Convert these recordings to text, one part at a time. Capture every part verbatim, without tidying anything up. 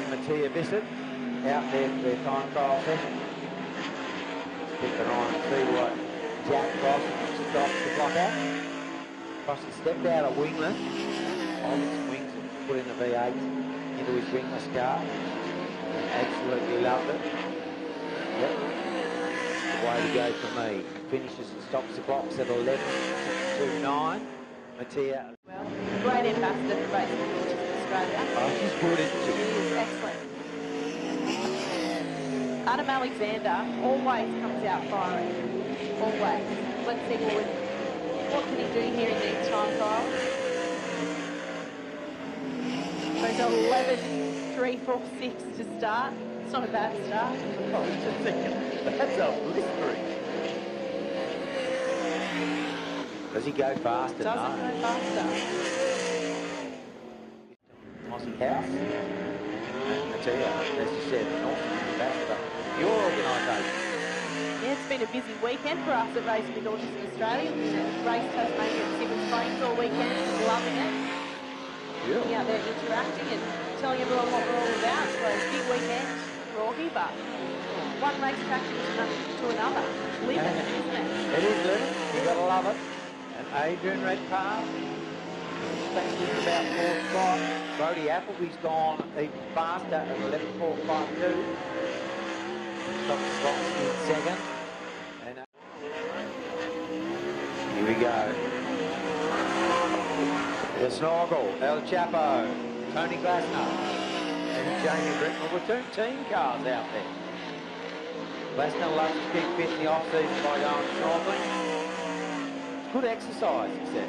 and Mattia Bissett out there for their time trial session. Keep an eye and see what Jack Cross stops the block out. Cross has stepped out of wingless. All his wings and put in the V eight into his wingless car. And absolutely loved it. Yep. The way to go for me. Finishes and stops the blocks at eleven two nine. Mattia. Well, great ambassador for Racing Daughters of Australia. Oh, she's good, isn't she? She is excellent. Adam Alexander always comes out firing. Always. Let's see what, what can he do here in these time trials. So it's eleven three four six to start. It's not a bad start. I was just thinking, that's a blistering. Does he go faster? Doesn't no. go faster. Aussie House. And Mattia, as you said, North Ambassador. Your organisation. Yeah, it's been a busy weekend for us at Racing with Daughters of Australia. We've raced Tasmania at Simmons Plains all weekend, loving it. Yeah. Being out there interacting and telling everyone what we're all about. So it's a big weekend for all here, but one racetrack to another. Living, isn't it? It is living. You've got to love it. And Adrian Redpath. Thinking about fourth spot. Brody Appleby's gone even faster at eleven four five two. Stop the box in second. And uh, here we go. The Snorkel, El Chapo, Tony Glasner, and Jamie Bricknell with two team cars out there. Glasner loves to keep fit in the off-season by going snorkeling. Good exercise, he said.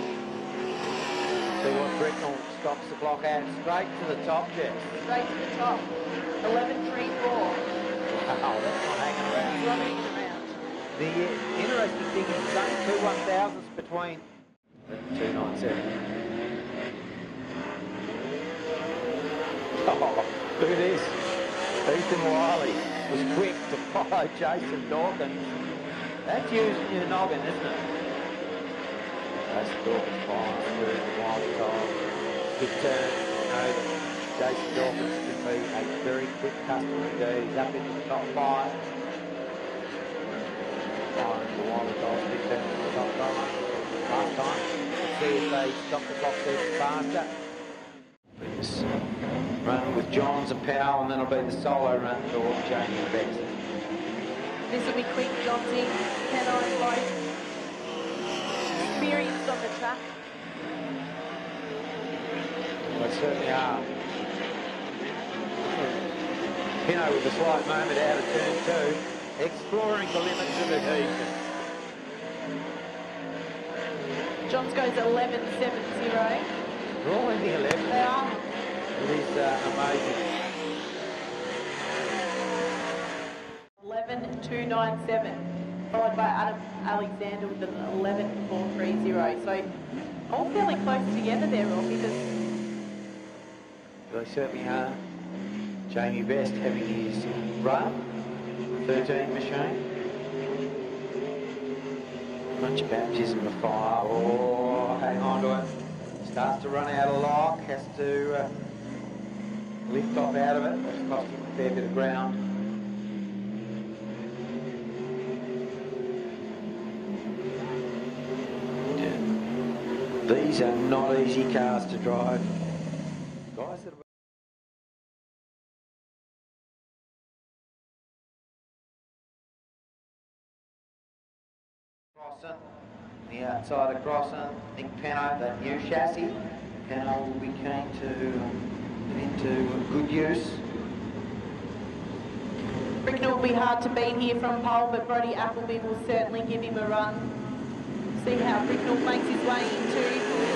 See what Bricknell stops the block at. Straight to the top, Jess. Straight to the top. eleven three four. Wow, that's not hanging around. Not hanging around. The uh, interesting thing is there's only two one thousands between two nine seven. Oh, look at this. Ethan Wiley was quick to follow Jason Dawkins. That's using your noggin, isn't it? Jason Dawkins fires through the wild time. Good turn. You know that Jason Dawkins can be a very quick customer indeed. He's up into the top five. Firing the wild time. Big turn to the top five. Last time. Let's see if they stop the blocks even faster. This run with Johns and Powell, and then it'll be the solo run for Jamie and Bex. This will be quick, Johnsy, Peno and both experienced on the track. They certainly are. Pino with a slight moment out of turn two, exploring the limits of adhesion. Johns goes eleven seven zero. We're all in the eleven. They are. It is uh, amazing. eleven two nine seven, followed by Adam Alexander with an eleven four three zero. So all fairly close together there, Rob, because They certainly are. Jamie Best having his run, thirteen machine. Much baptism of fire. Oh, hang on to it. Starts to run out of lock, has to uh, lift off out of it. That's cost him a fair bit of ground. Yeah. These are not easy cars to drive. Guys that have Crossan, the outside of Crossan, Nick Peno, that new chassis. Peno will be keen to put into good use. Bricknell will be hard to beat here from pole, but Brody Appleby will certainly give him a run. See how Bricknell makes his way into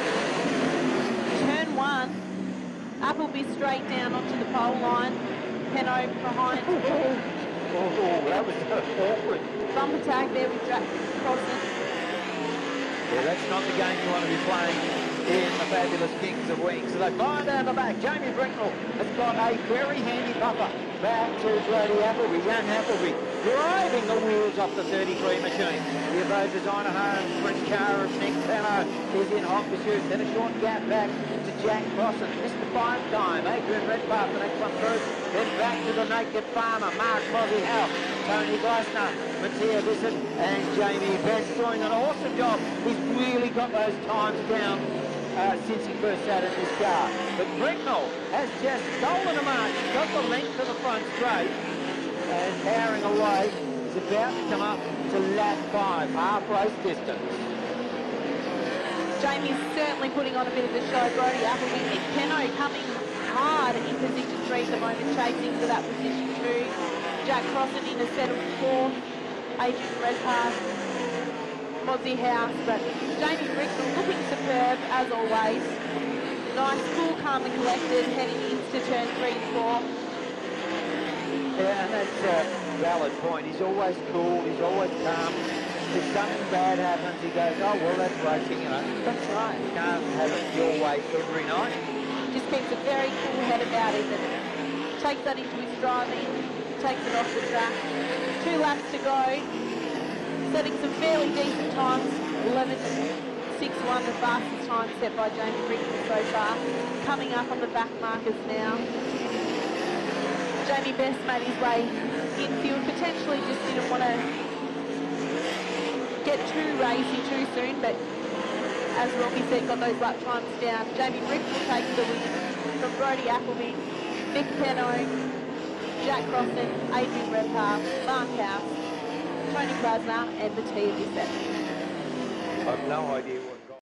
turn one. Appleby straight down onto the pole line. Peno behind. Oh, that was so awkward. Bumper tag there with Jack Crossan. Yeah, that's not the game you want to be playing in the fabulous Kings of Wings. So they fire down the back. Jamie Bricknell has got a very handy bumper back to Brody Appleby. Young Appleby driving the wheels off the thirty-three machine. The Evo Designer Home sprint car of Nick Peno is in hot pursuit. Then a short gap back to Jack Crossan, mystifying time. Adrian Redpath, the next one through. Then back to the Naked Farmer, Mark Mozzie House, Tony Glasner, Mattia Bissett, and Jamie Best doing an awesome job. He's really got those times down uh, since he first sat in this car. But Bricknell has just stolen a mark. He's got the length of the front straight and powering away. He's about to come up to lap five, half race distance. Jamie's certainly putting on a bit of a show. Brody Appleby, Nick Peno coming hard in position three at the moment, chasing for that position two. Jack Crossan in a settled fourth. Adrian Redpath, Mozzie House, but Jamie Bricknell looking superb as always. Nice, cool, calm and collected heading into turn three and four. Yeah, and that's a valid point. He's always cool, he's always calm. If something bad happens, he goes, oh, well, that's racing, you know. That's right. You can't have it your way every night. Just keeps a very cool head about him and takes that into his driving, takes it off the track. Two laps to go. Setting some fairly decent times. eleven six one, the fastest time set by Jamie Bricknell so far. Coming up on the back markers now. Jamie Best made his way infield, potentially just didn't want to get too racy too soon, but as Rocky said, got those lap times down. Jamie Bricknell takes the win from Brody Appleby, Nick Peno, Jack Crossan, Adrian Redpath, Mark House, Tony Glasner and Mattia Bissett. I've no idea what got.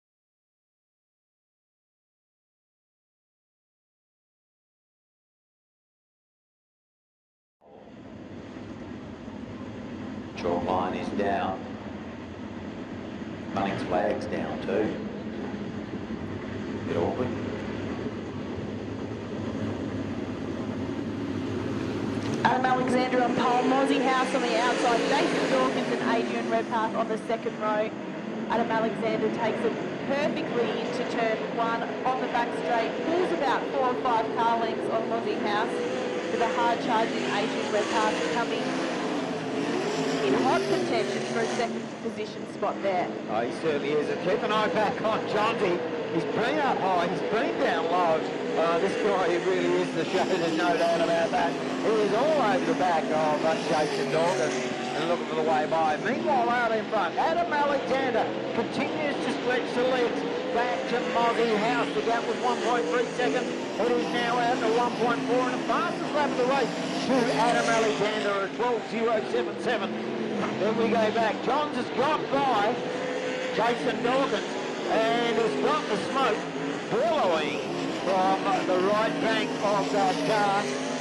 Chalk line is down. Bunnings flag's down too. Bit awkward. Adam Alexander on pole, Mozzie House on the outside, Jason Dawkins and Adrian Redpath on the second row. Adam Alexander takes it perfectly into turn one on the back straight, pulls about four or five car lengths on Mozzie House with a hard charging Adrian Redpath coming in hot contention for a second position spot there. Oh, he certainly is. And keep an eye back on Jonty. He's been up high, he's been down low. Uh, this guy, he really is the show, there's no doubt about that. He is all over the back of uh, Jason Dawkins and looking for the way by. Meanwhile, out in front, Adam Alexander continues to stretch the legs back to Mozzie House. The gap was one point three seconds. It is now out to one point four, and the fastest lap of the race to Adam Alexander at twelve oh seven seven. Then we go back. Johns has got by Jason Dawkins and has got the smoke billowing from the right bank of that car.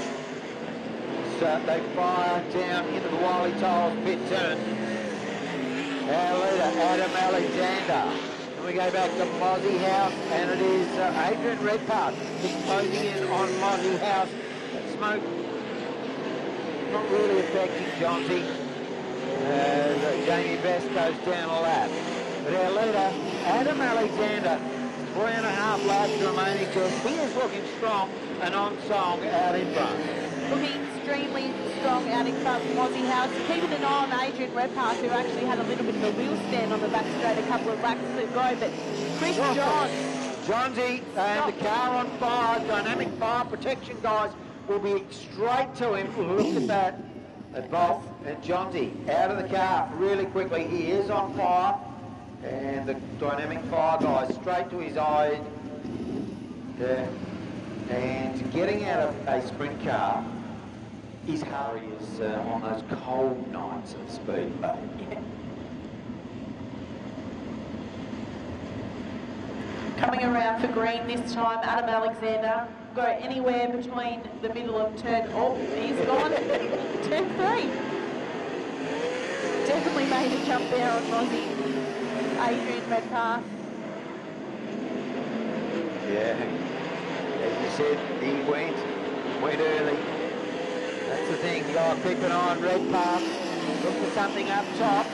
So they fire down into the Wiley Tiles pit turn. Our leader, Adam Alexander. And we go back to Mozzie House, and it is uh, Adrian Redpath just closing in on Mozzie House. That smoke not really affecting Jonty as uh, Jamie Best goes down a lap. But our leader, Adam Alexander, three and a half laps remaining to him. He is looking strong and on song out in front. Looking extremely strong out in front from Mozzie House. Keeping an eye on Adrian Redpath, who actually had a little bit of a wheel stand on the back straight a couple of laps ago, but Chris Oh, John. Johnsy and the car on fire, dynamic fire protection guys will be straight to him. Look at that at Volt and Johnsy out of the car really quickly. He is on fire, and the dynamic fire guys straight to his eye. Yeah. And getting out of a sprint car is hard is, uh, on those cold nights at Speedway. Yeah. Coming around for green this time, Adam Alexander. Go anywhere between the middle of turn, oh, he's gone, turn three. Definitely made a jump there on Mozzie. Adrian Redpath. Yeah. As you said, he went, went early. That's the thing, you got to keep an eye on Redpath. Look for something up top.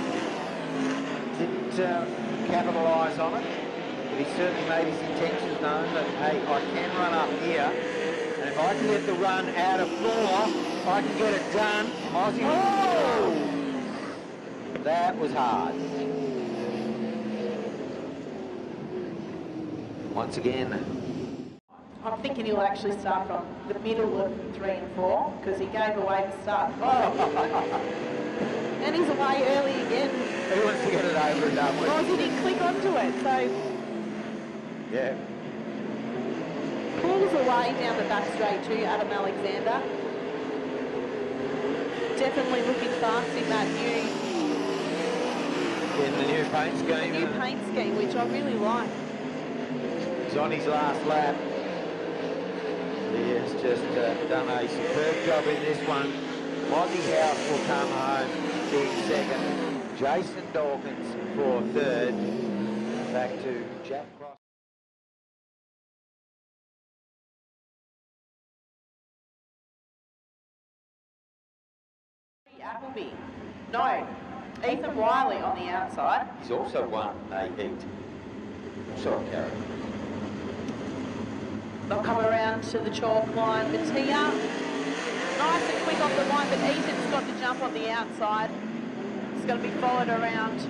Didn't uh, capitalise on it, but he certainly made his intentions known that, hey, I can run up here, and if I can get the run out of four, I can get it done. Mozzie, oh! That was hard. once again. I'm thinking he'll actually start from the middle of three and four because he gave away the start. Oh. And he's away early again. He wants to get it over and done with. Well, he didn't click onto it, so... Yeah. Pulls away down the back straight to Adam Alexander. Definitely looking fast in that new... In the new paint scheme. The new paint scheme, which I really like. He's on his last lap. He has just uh, done a superb job in this one. Mozzie House will come home in second. Jason Dawkins for third. Back to Jack Cross. Appleby. No. Ethan Wiley on the outside. He's also won a heat. Sorry, Karen. They'll come around to the chalk line. Mattia, nice and quick off the line, but Ethan's got to jump on the outside. It's going to be followed around.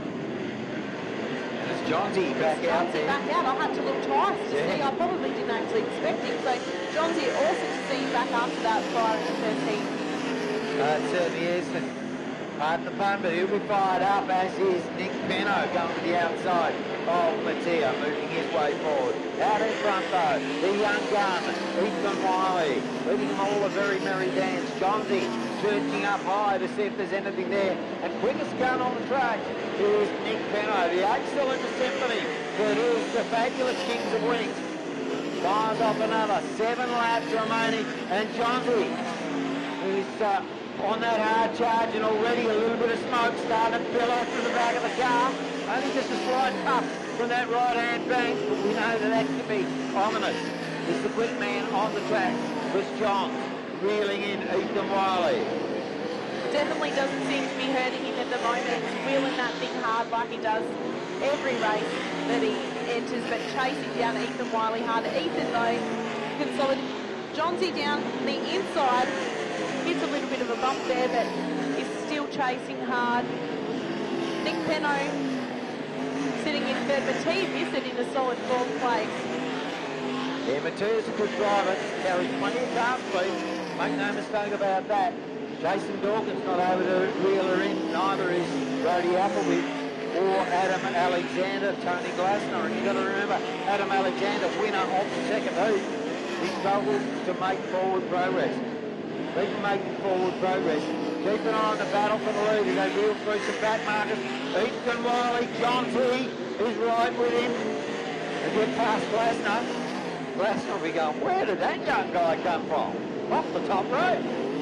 And it's Johnsy back Johnsy out there. back out. I had to look twice to Yeah. see. I probably didn't actually expect him. So Johnsy, awesome to see you back after that fire in the first heat. Uh, it certainly is. Pardon the pun, but he'll be fired up, as is Nick Penno going to the outside of Mattia, moving his way forward. Out in front though, the young gun, Ethan Wiley, leading them all a very merry dance. Johnsy searching up high to see if there's anything there. And quickest gun on the track is Nick Penno, the eight-cylinder symphony that is the fabulous Kings of Wings. Fires off another, seven laps remaining, and Johnsy is uh, on that hard charge, and already a little bit of smoke starting to billow through the back of the car. Only just a slight puff from that right-hand bank, but we know that that can be ominous. It's the quick man on the track, Chris Johns, reeling in Ethan Wiley. Definitely doesn't seem to be hurting him at the moment. He's wheeling that thing hard like he does every race that he enters, but chasing down Ethan Wiley hard. Ethan, though, consolidate. Johnsy down the inside. Hits a little bit of a bump there, but is still chasing hard. Nick Penno sitting in third, Mattia Bissett in a solid fourth place. Yeah, Mattia's a good driver, carries plenty of car speed, make no mistake about that. Jason Dawkins not able to reel her in, neither is Brody Appleby or Adam Alexander, Tony Glasner. And you've got to remember, Adam Alexander, winner of the second heat, he struggles to make forward progress. People making forward progress. Keep an eye on the battle for the lead as they reel through some back markers. Ethan Wiley, Johnsy is right with him. And get past Glasner. Glasner will be going, where did that young guy come from? Off the top road.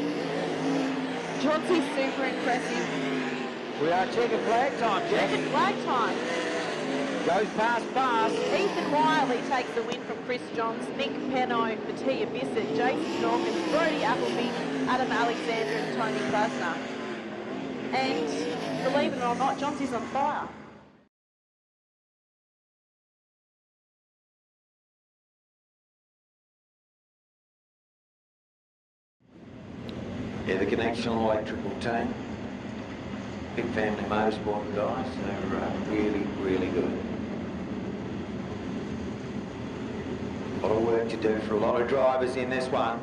Johnsy's super impressive. We are checking flag time, Checking Jackie. flag time. Goes past fast. Ethan Wiley takes the win from Chris Johns, Nick Penno, Mattia Bissett, Jason Dawkins, Brody Appleby, Adam Alexander and Tony Klasner. And believe it or not, Johnsy's on fire. Yeah, the Connection Electrical team, Big Family Motorsport guys, they're uh, really, really good. A lot of work to do for a lot of drivers in this one.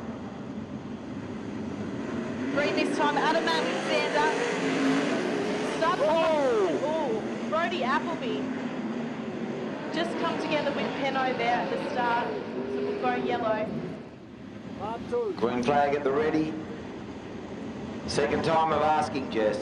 Green this time, Adam Alexander. Start Oh! Oh, Brody Appleby. Just come together with Penno there at the start. So we'll go yellow. Green flag at the ready. Second time of asking, Jess.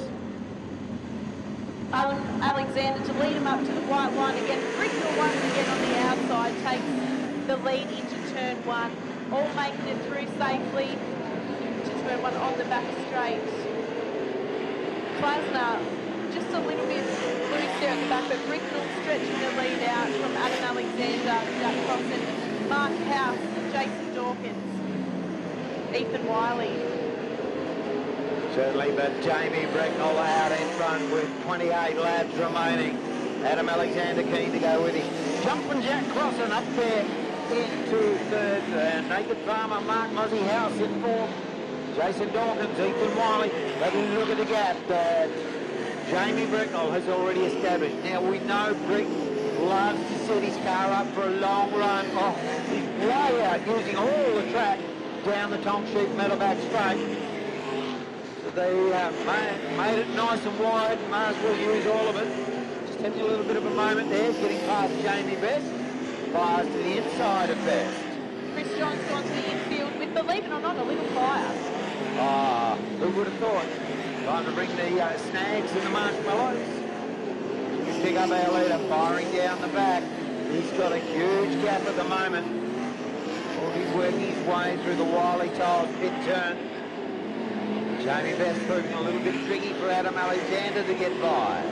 Alan Alexander to lead him up to the white line again. Bricknell once again on the outside takes the lead into turn one. All making it through safely to turn one on the back straight. Klasner just a little bit loose there at the back, but Bricknell stretching the lead out from Adam Alexander, Jack Crossan, Mark House, Jason Dawkins, Ethan Wiley. Certainly, but Jamie Bricknell out in front with twenty-eight laps remaining. Adam Alexander keen to go with him. Jumping Jack Crossan up there into third. And Naked Farmer, Mark Mozzie House in fourth. Jason Dawkins, Ethan Wiley. But look at the gap that Jamie Bricknell has already established. Now we know Brick loves to set his car up for a long run. Oh, he's way out using all the track down the Tom Sheep Meadowback straight. So they uh, made, made it nice and wide. Might as well use all of it. Just having a little bit of a moment there, getting past Jamie Best. Fires to the inside of Best. Chris Johns gone to the infield with, believe it or not, a little fire. Ah, who would have thought? Time to bring the uh, snags and the marshmallows. We pick up our leader, firing down the back. He's got a huge gap at the moment. Oh, he's working his way through the Wiley Tiles pit turn. Jamie Best proving a little bit tricky for Adam Alexander to get by.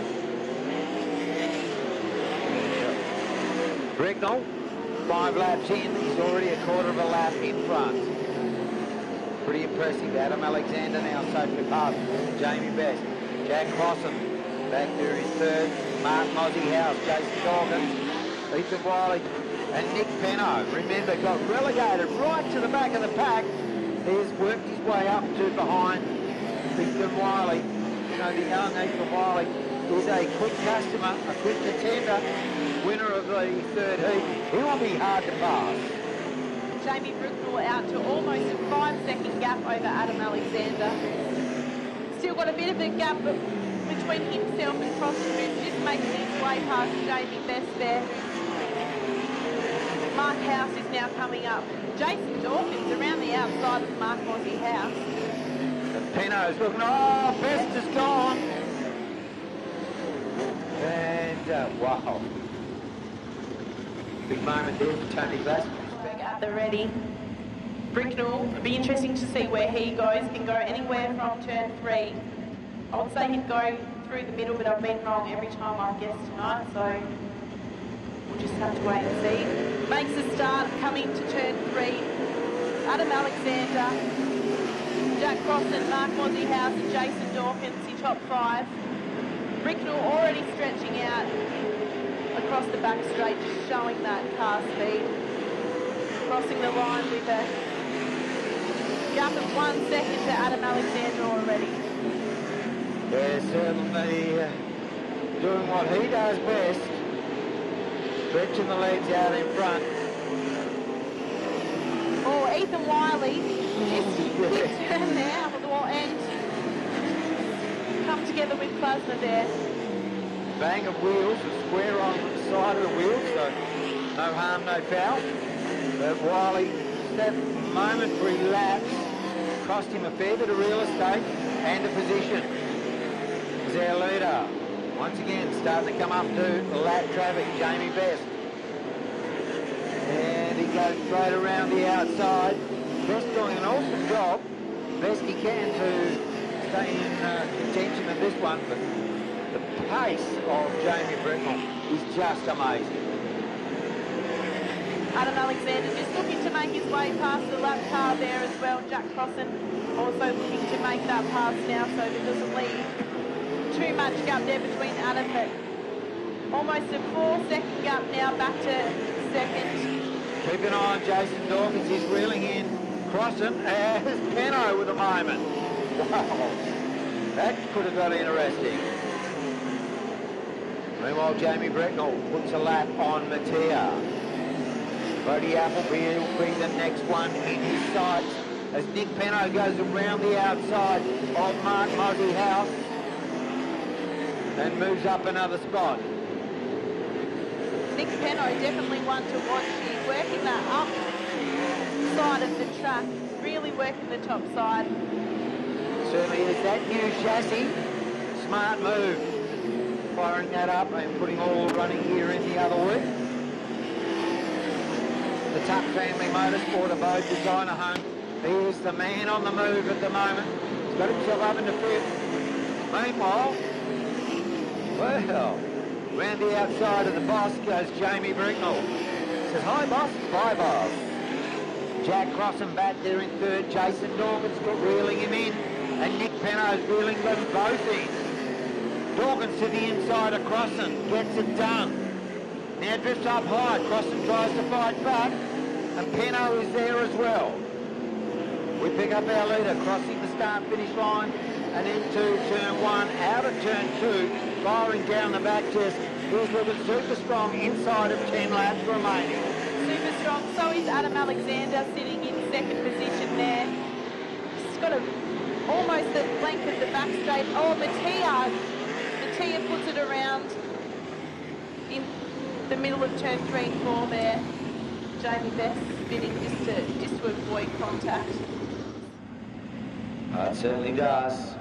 Bricknell, five laps in, he's already a quarter of a lap in front. Pretty impressive. Adam Alexander now socially past Jamie Best. Jack Crossan back there in third. Mark Mozzie House, Jason Dawkins, Ethan Wiley, and Nick Penno. Remember, got relegated right to the back of the pack. He's worked his way up to behind Ethan Wiley. You know, the young Ethan Wiley is a quick customer, a quick contender, winner of the third heat. He will be hard to pass. Jamie Bricknell out to almost a five-second gap over Adam Alexander. Still got a bit of a gap between himself and Crossan, who's just making his way past Jamie Best there. Mark House is now coming up. Jason Dawkins around the outside of Mark Mozzie House. And Pino's looking, oh, Best is gone. And, uh, wow. Big moment there for Tony Glassman. At the ready. Bricknell, it'll be interesting to see where he goes. Can go anywhere from turn three. I would say he'd go through the middle, but I've been wrong every time I've guessed tonight, so we'll just have to wait and see. Makes a start coming to turn three. Adam Alexander, Jack Crossan, Mark Mozzie House and Jason Dawkins, the top five. Bricknell already stretching out across the back straight, just showing that car speed. Crossing the line with a gap of one second to Adam Alexander already. Yeah, certainly uh, doing what he does best, stretching the legs out in front. Oh, Ethan Wiley just quick turn there, well, and come together with Plasma there. Bang of wheels, a square on the side of the wheel, so no harm, no foul. But Wiley, that momentary lapse cost him a fair bit of real estate and a position. Is our leader. Once again, starting to come up to the lap traffic, Jamie Best. And he goes straight around the outside. Best doing an awesome job, best he can to stay in uh, contention of this one. But the pace of Jamie Bricknell is just amazing. Adam Alexander just looking to make his way past the lap car there as well. Jack Crossan also looking to make that pass now so there doesn't leave too much gap there between Adam, but almost a four second gap now back to second. Keep an eye on Jason Dawkins, he's reeling in. Crossan as Penno with a moment. Wow, that could have got interesting. Meanwhile, Jamie Bricknell puts a lap on Mattia. Bodie Appleby will be the next one in his sights as Nick Penno goes around the outside of Mark Mozzie House and moves up another spot. Nick Penno definitely one to watch here, working that up side of the track, really working the top side. Certainly is that new chassis. Smart move. Firing that up and putting all the running gear in the other way. The Tuck Family Motorsport abode designer home. He is the man on the move at the moment. He's got himself up into fifth. Meanwhile, well, round the outside of the boss goes Jamie Bricknell. Says, hi boss, bye boss. Jack Crossan back there in third. Jason Dawkins got reeling him in. And Nick Penno's reeling them both in. Dawkins to the inside of Crossan, gets it done. Now drifts up high, Crossan tries to fight back, and Penno is there as well. We pick up our leader, crossing the start-finish line, and into turn one, out of turn two, firing down the back test. He's looking super strong inside of ten laps remaining. Super strong. So is Adam Alexander sitting in second position there. He's got a, almost the length of the back straight. Oh, Mattia. Mattia puts it around in the middle of turn three and four there. Jamie Best spinning just to, just to avoid contact. Uh, it certainly does.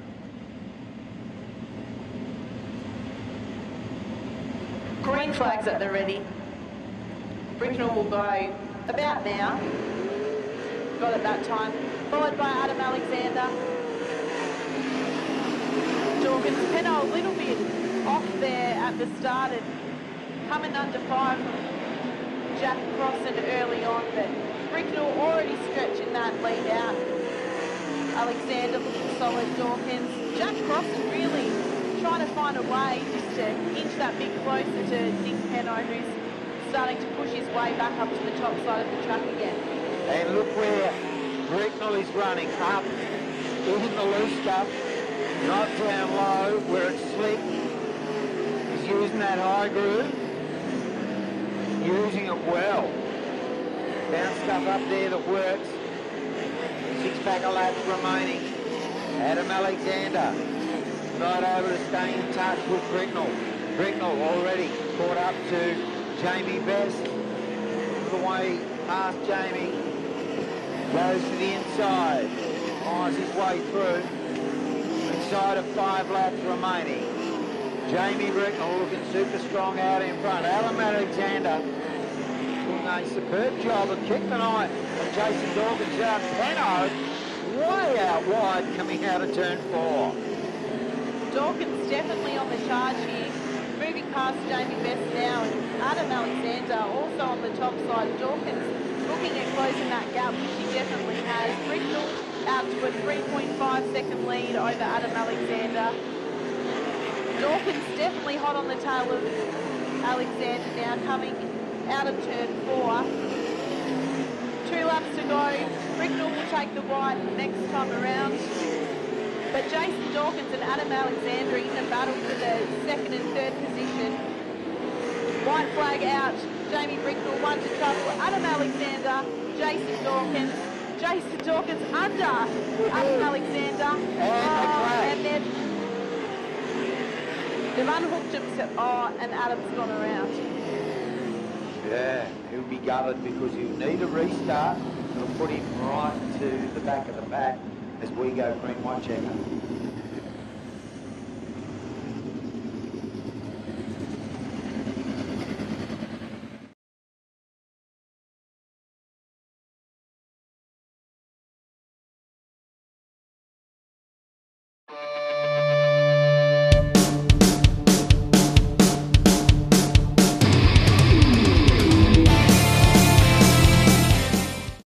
Green flags at the ready. Bricknell will go about now. Got it that time. Followed by Adam Alexander. Dawkins, Penno a little bit off there at the start and coming under five from Jack Crossan early on, but Bricknell already stretching that lead out. Alexander looking solid, Dawkins. Jack Crossan really trying to find a way just to inch that bit closer to Nick Penno, who's starting to push his way back up to the top side of the track again. And look where Bricknell is running, up in the loose stuff, not down low where it's slick. He's using that high groove, using it well. Found stuff up there that works. Six pack of laps remaining. Adam Alexander not able to stay in touch with Bricknell. Bricknell already caught up to Jamie Best. The way past Jamie. Goes to the inside. Finds his way through. Inside of five laps remaining. Jamie Bricknell looking super strong out in front. Adam Alexander doing a superb job of kicking the eye of Jason Dawkins out. Penno way out wide coming out of turn four. Dawkins definitely on the charge here, moving past Jamie Best now, and Adam Alexander also on the top side. Dawkins looking at closing that gap, which he definitely has. Bricknell out to a three point five second lead over Adam Alexander. Dawkins definitely hot on the tail of Alexander now, coming out of turn four. Two laps to go. Bricknell will take the white next time around. But Jason Dawkins and Adam Alexander in a battle for the second and third position. White flag out. Jamie Bricknell one to trouble. Adam Alexander, Jason Dawkins. Jason Dawkins under Adam Alexander. And, oh, and then they've unhooked him. Oh, and Adam's gone around. Yeah, he'll be gutted because he'll need a restart. It'll put him right to the back of the pack as we go green white checker.